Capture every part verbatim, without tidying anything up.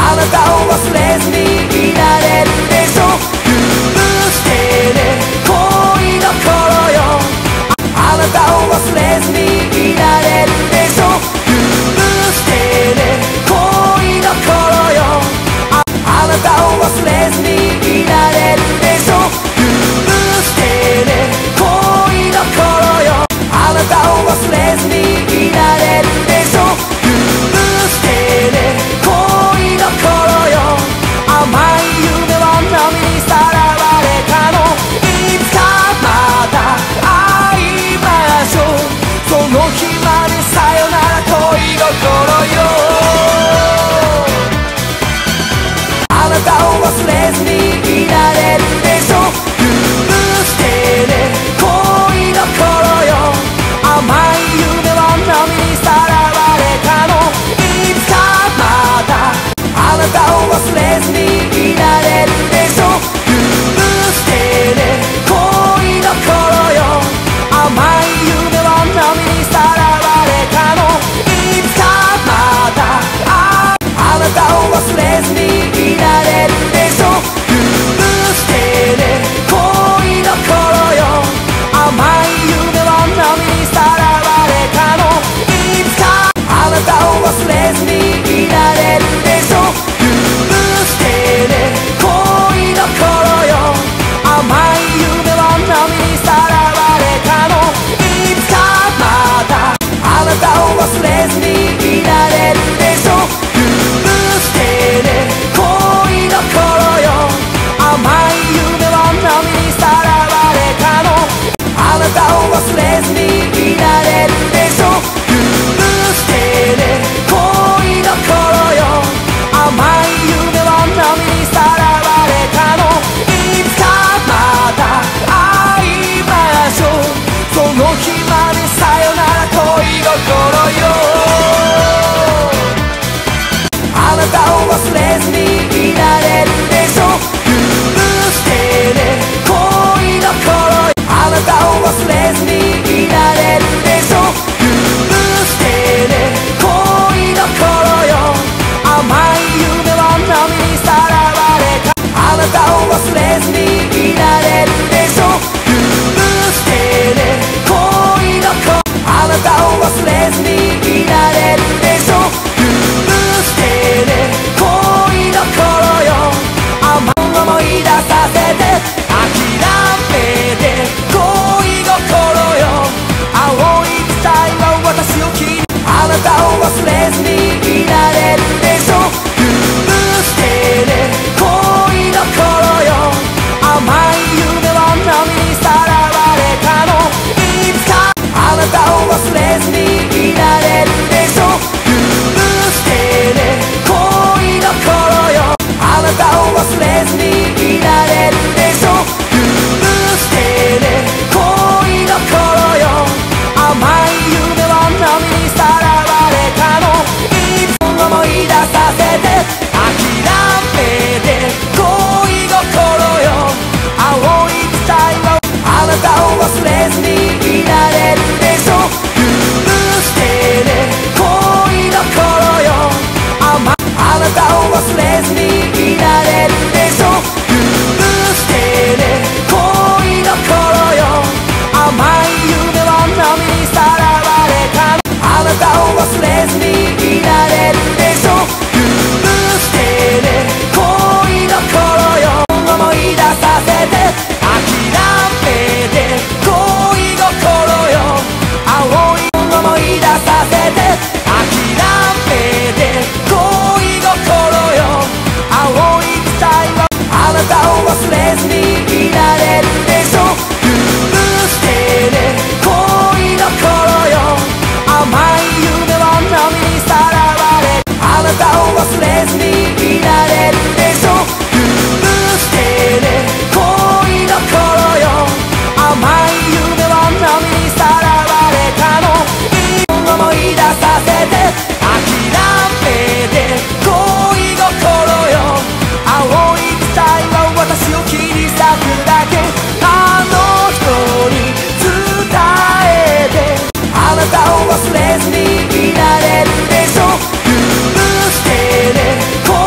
あなたを忘れずにいられるでしょ。許してね恋の頃よ。あなたを忘れずにいられるでしょ。許してね恋の頃よ。あ、あなたを忘れずにいられるでしょ。許してね恋の頃よ。あなたを忘れずにいられるでしょ。許してね恋の頃よ。甘い夢は波にさらわれたの。いつかまた会いましょう。その日までさよなら恋心よ。あなたを忘れずにいられるでしょ。許してね恋の頃よ。甘い夢は波にさらわれたの。いつかまたあなたを忘れずにいられるでしょ。許してね恋の頃よ。甘い夢は波にさらわれたの。いつかまたあ、あなたを忘れずにいられるでしょ。許してね恋の頃よ。甘い夢は波にさらわれたの。いつかあなたを忘れずにいられるでしょ。許してね恋の頃よ。甘い夢は波にさらわれたの。いつかまたあなたを忘れずにいられるでしょ。許してね恋の頃よ。甘い夢は波にさらわれたの。あなたを忘れずにいられるでしょ。許してね恋の頃よ。甘い夢は波にさらわれたの。いつかまた会いましょう。その日までさよなら恋心よ。あなたを忘れずにいられるでしょ。許してね恋の頃よ。あなたを忘れずにいられるでしょ。許してね恋の頃よ。甘い夢は波にさらわれた。あなたを忘れずにいられるでしょ。許してね恋の頃。あなたを忘れずにいられるでしょ。許してね恋の頃よ。甘い思い出させて諦めて恋心よ。青い期待は私を気に。あなたを忘れずにいられるでしょ。許してね恋の頃よ。甘い夢は波にさらわれたの。いつかあなたを忘れずにいられるでしょ。許してね恋の頃よ。あなたを忘れずにいられるでしょ。許してね恋の頃よ。甘い夢は波にさらわれたの。いつも思い出させて諦めて恋心よ。青い期待はあなたを忘れずにいられるでしょ。許してね恋の頃よ。甘いあなたを忘れずにいられるでしょ。許してね恋の頃よ。甘い夢は波にさらわれた。あなたを忘れずにいられるでしょ。許してね恋の頃よ。思い出させて諦めて恋心よ。青い思い出させて諦めて恋心よ。青い期待はあなたを忘れずにいられるでしょ。許してね恋の頃よ。甘い夢は波にさらわれ。あなたを忘れずにいられるでしょ。許してね恋の頃よ。甘い夢は波にさらわれたの。いい思い出させて諦めて恋心よ。青い期待は私を切り裂くだけ。あの人に伝えてあなたを忘れずにいられるでしょ。許してね恋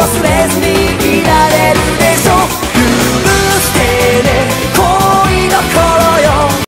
忘れずに